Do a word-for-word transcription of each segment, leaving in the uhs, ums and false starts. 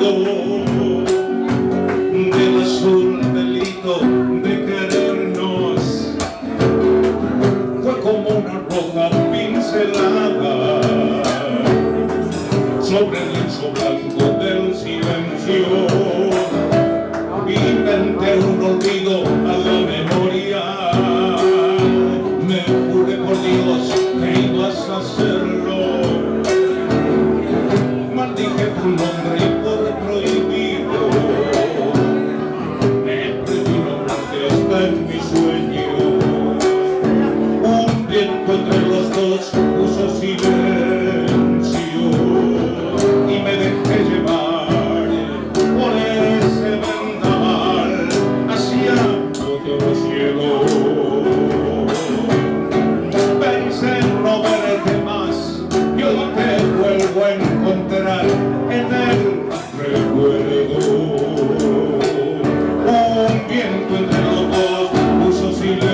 del azul delito de querernos. Fue como una roja pincelada sobre el lienzo blanco del silencio. Inventé un olvido a la memoria. Me juré por Dios que ibas a hacerlo. Maldije tu nombre y por prohibido me prohibí nombrarte hasta en mi sueño. Un viento entre los dos puso silencio y me dejé llevar por ese vendaval hacia otro cielo. Pensé en no verte más y hoy te vuelvo a encontrar en el recuerdo. Un viento entre los dos puso silencio.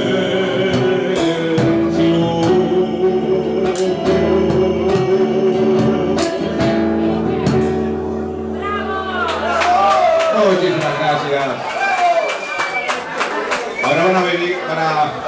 Muchísimas gracias. Ahora van a venir para